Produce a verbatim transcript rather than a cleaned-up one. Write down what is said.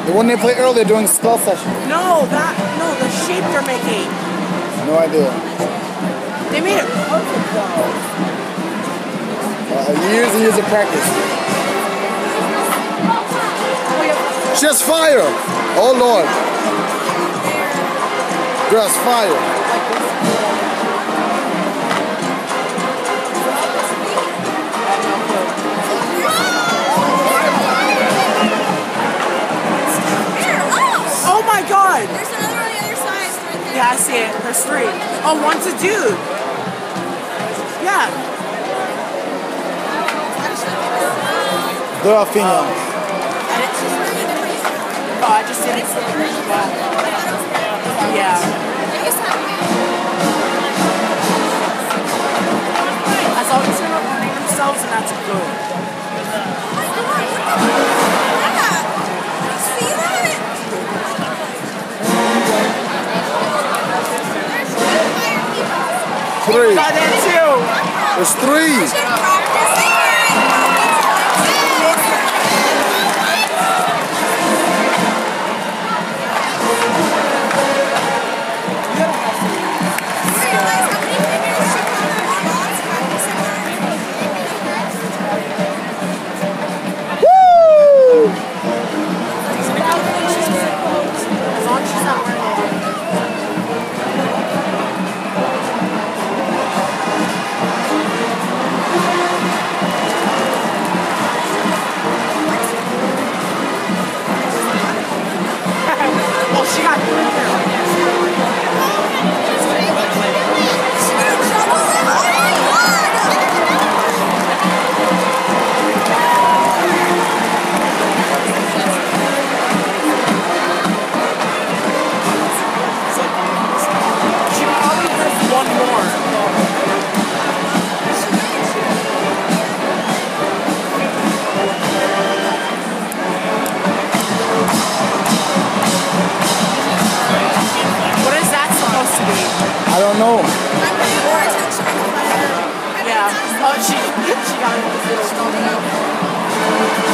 The one they played earlier during spell session. No, that no, the shape they're making. No idea. They made it perfect though. Uh, years and years of practice. Just fire! Oh Lord. Just fire. Oh my God! There's another on the other side. Right there. Yeah, I see it. There's three. Oh, one's a dude. Yeah. There are females. Oh, I just didn't see it. Yeah. As long as they're not hurting themselves, and that's good. See that? Three. Got that too. There's three. I don't know. Yeah. Oh, she, she got it.